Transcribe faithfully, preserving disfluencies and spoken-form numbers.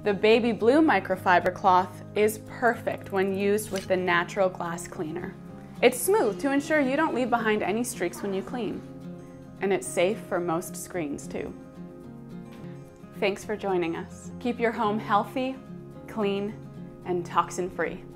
The baby blue microfiber cloth is perfect when used with the natural glass cleaner. It's smooth to ensure you don't leave behind any streaks when you clean. And it's safe for most screens too. Thanks for joining us. Keep your home healthy, clean, and toxin-free.